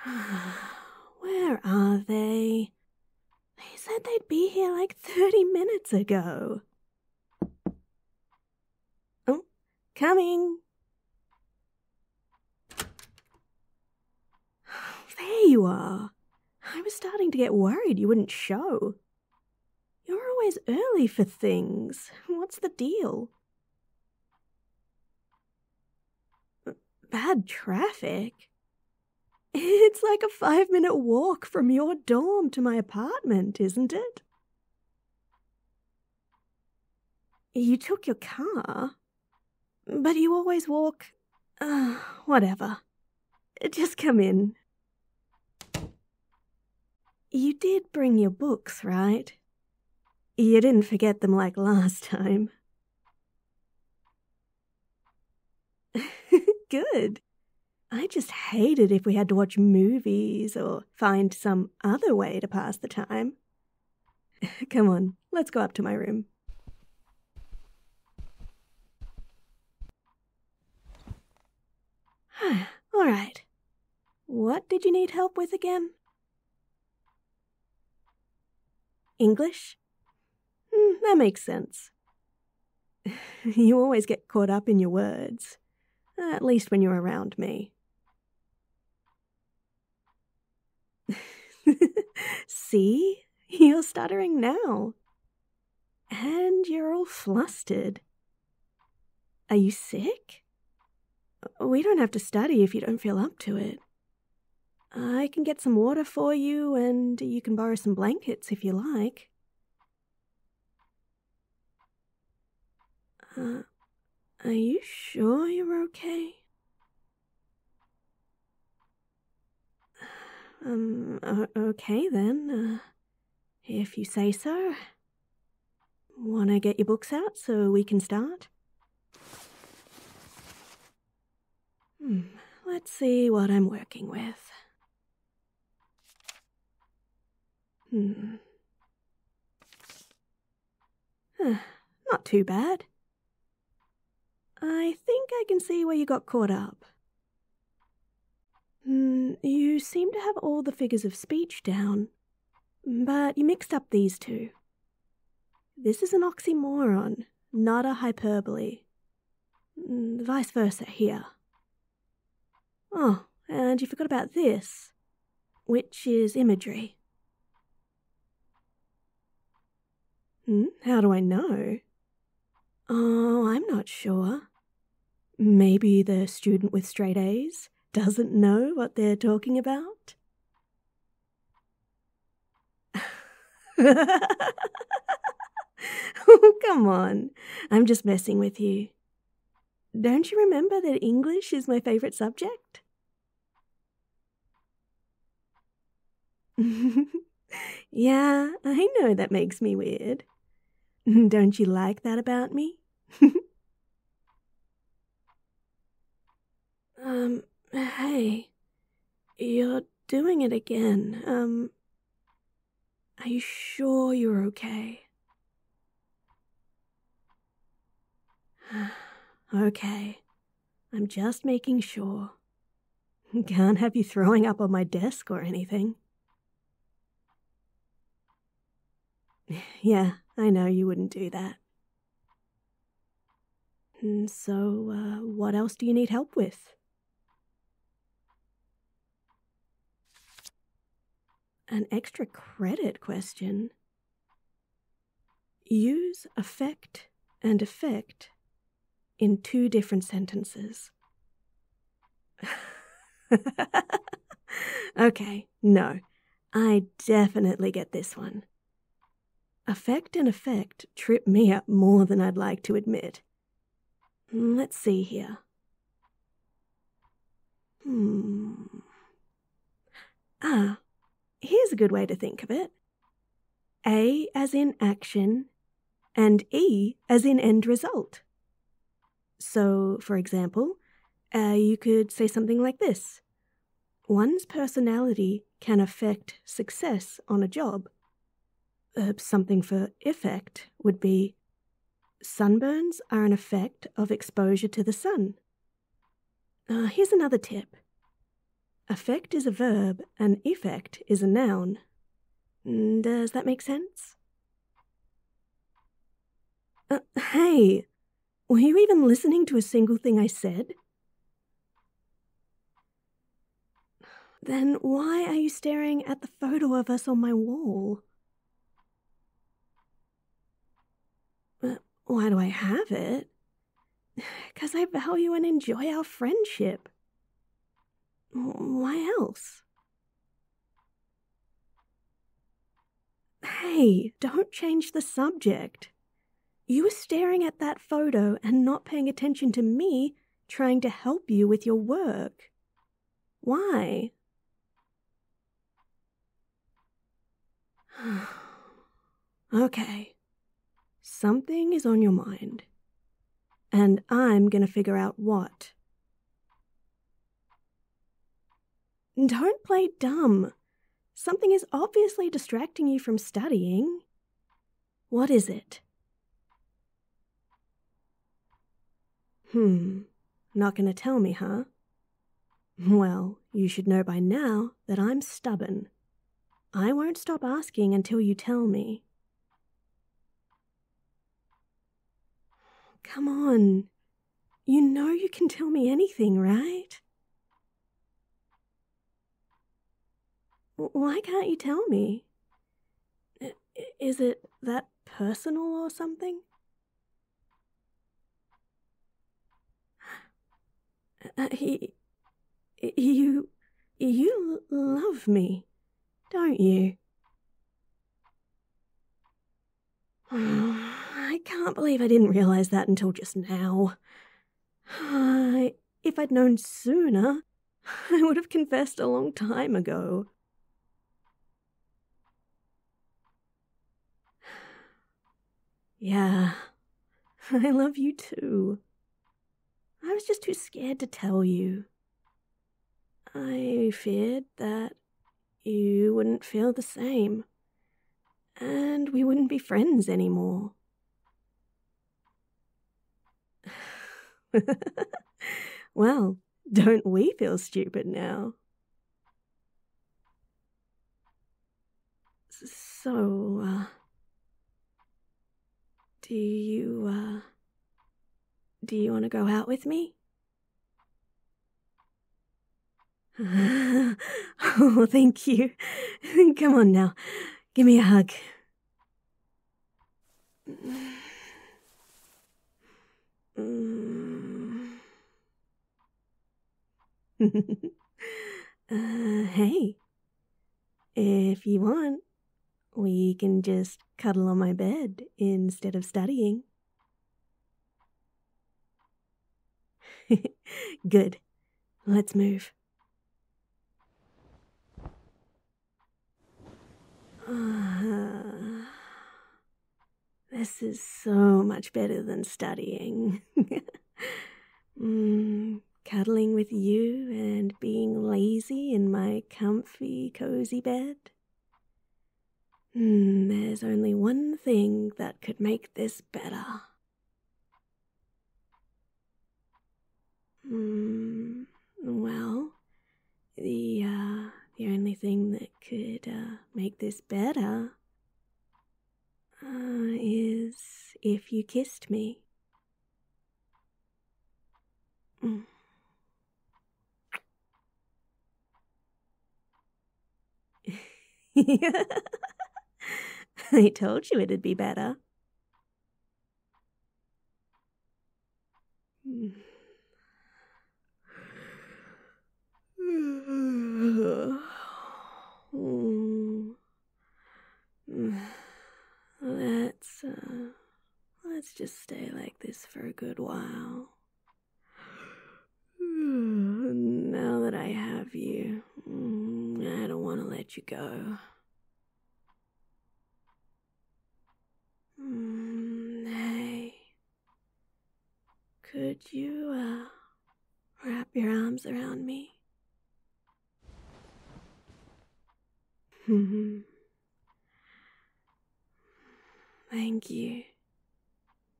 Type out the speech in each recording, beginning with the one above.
Where are they? They said they'd be here like 30 minutes ago. Oh, coming. There you are. I was starting to get worried you wouldn't show. You're always early for things. What's the deal? Bad traffic? It's like a 5-minute walk from your dorm to my apartment, isn't it? You took your car, but you always walk. Whatever. Just come in. You did bring your books, right? You didn't forget them like last time. Good. I just hate it if we had to watch movies or find some other way to pass the time. Come on, let's go up to my room. All right. What did you need help with again? English? That makes sense. You always get caught up in your words, at least when you're around me. See? You're stuttering now. And you're all flustered. Are you sick? We don't have to study if you don't feel up to it. I can get some water for you, and you can borrow some blankets if you like. Are you sure you're okay? Okay then, if you say so. Wanna get your books out so we can start? Let's see what I'm working with. Not too bad. I think I can see where you got caught up. You seem to have all the figures of speech down, but you mixed up these two. This is an oxymoron, not a hyperbole. Vice versa here. Oh, and you forgot about this, which is imagery. How do I know? Oh, I'm not sure. Maybe the student with straight A's doesn't know what they're talking about? Oh, come on. I'm just messing with you. Don't you remember that English is my favorite subject? Yeah, I know that makes me weird. Don't you like that about me? Hey, you're doing it again. Are you sure you're okay? Okay, I'm just making sure. Can't have you throwing up on my desk or anything. Yeah, I know you wouldn't do that. So, what else do you need help with? An extra credit question. Use affect and effect in 2 different sentences. Okay, no, I definitely get this one. Affect and effect trip me up more than I'd like to admit. Let's see here. Here's a good way to think of it. A as in action, and E as in end result. So, for example, you could say something like this. One's personality can affect success on a job. Something for effect would be, sunburns are an effect of exposure to the sun. Here's another tip. Affect is a verb and effect is a noun. Does that make sense? Hey, were you even listening to a single thing I said? Then why are you staring at the photo of us on my wall? Why do I have it? 'Cause I value and enjoy our friendship. Why else? Hey, don't change the subject. You were staring at that photo and not paying attention to me trying to help you with your work. Why? Okay. Something is on your mind. And I'm gonna figure out what. Don't play dumb. Something is obviously distracting you from studying. What is it? Not gonna tell me, huh? Well, you should know by now that I'm stubborn. I won't stop asking until you tell me. Come on. You know you can tell me anything, right? Why can't you tell me? Is it that personal or something? You love me, don't you? I can't believe I didn't realize that until just now. If I'd known sooner, I would have confessed a long time ago. Yeah, I love you too. I was just too scared to tell you. I feared that you wouldn't feel the same, and we wouldn't be friends anymore. Well, don't we feel stupid now? So, do you want to go out with me? Oh, thank you. Come on now, give me a hug. Hey, if you want, we can just cuddle on my bed instead of studying. Good. Let's move. This is so much better than studying. Cuddling with you and being lazy in my comfy, cozy bed. There's only one thing that could make this better. Well, the only thing that could make this better is if you kissed me. I told you it'd be better. Let's just stay like this for a good while. Now that I have you, I don't want to let you go. Hey, could you wrap your arms around me? Thank you.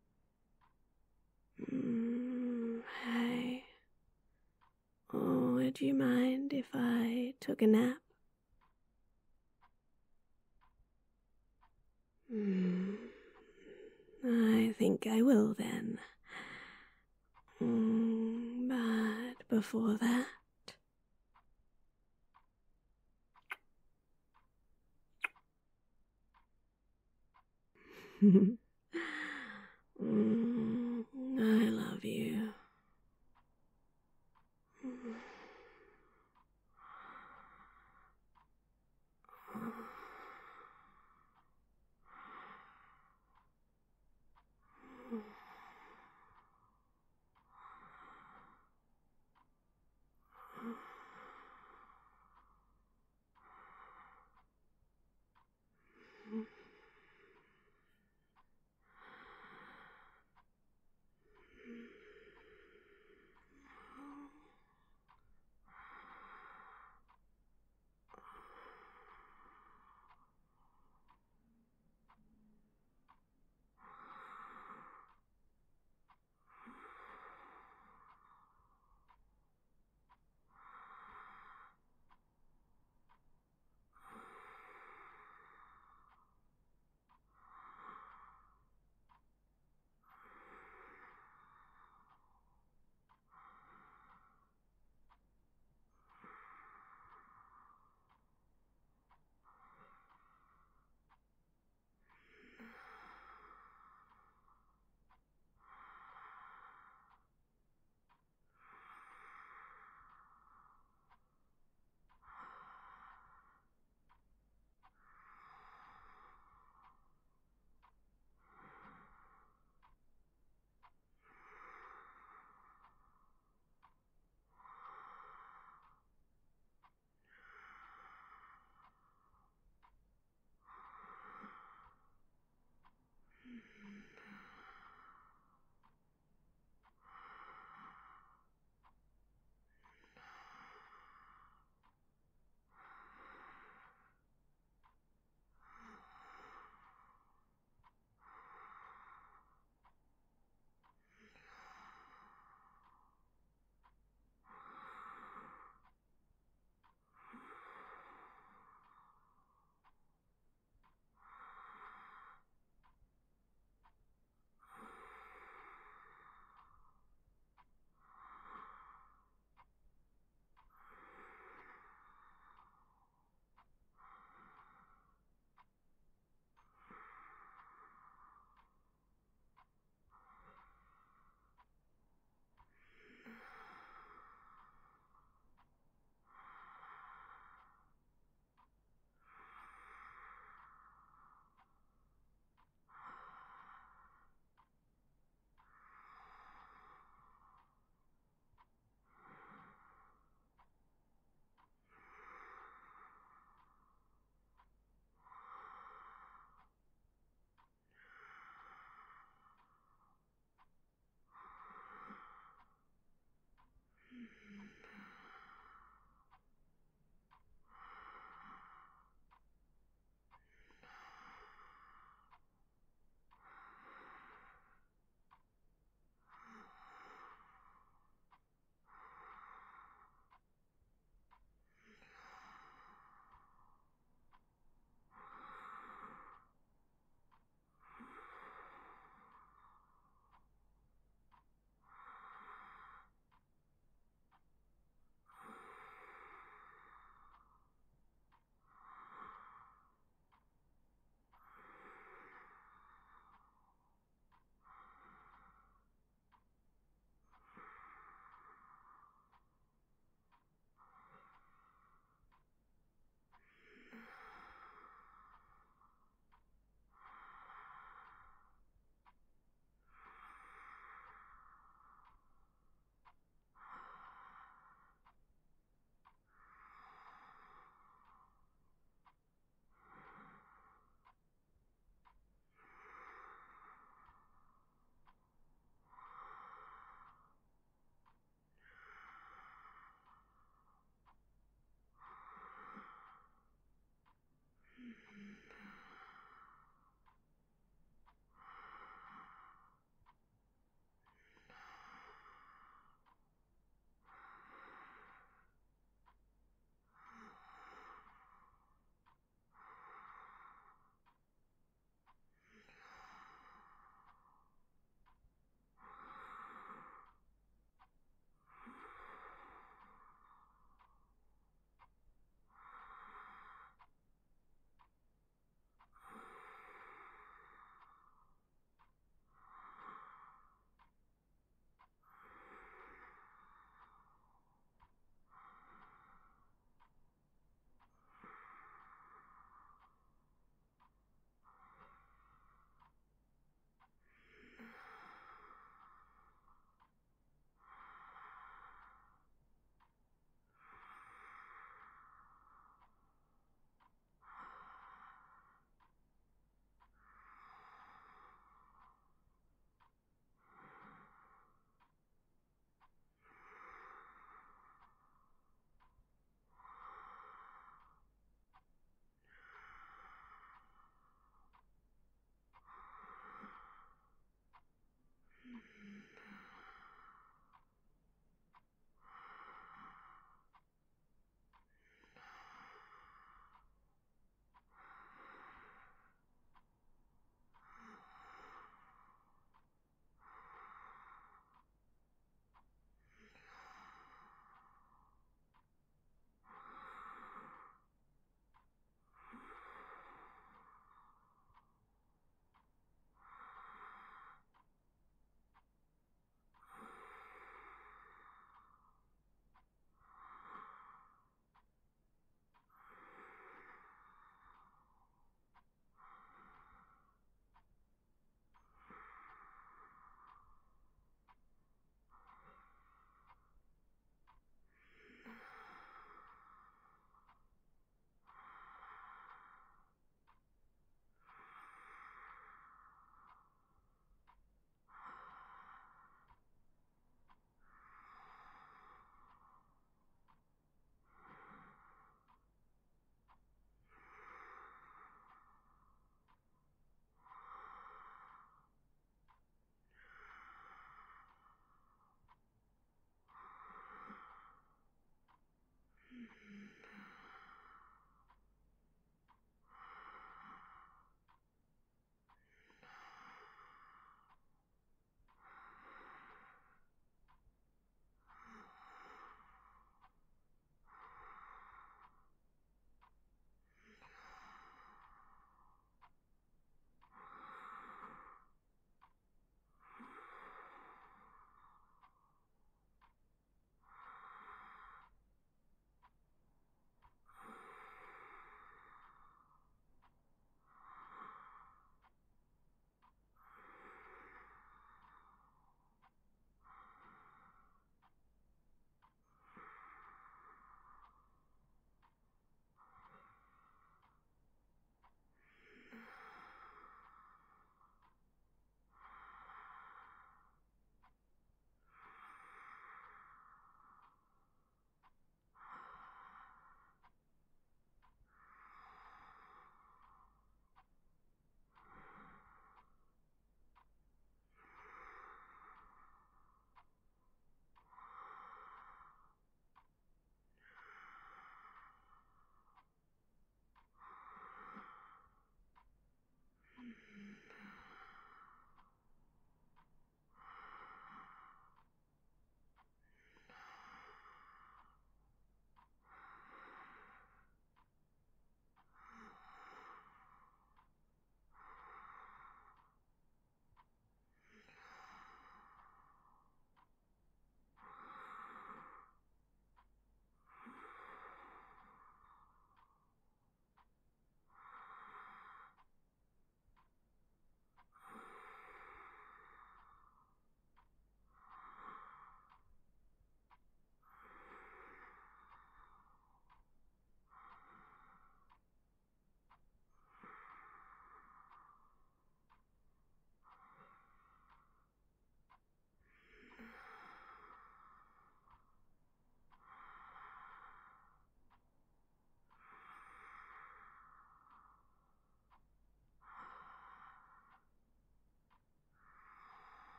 Hey. Oh, it Would you mind if I took a nap? I think I will then. But before that... I love you.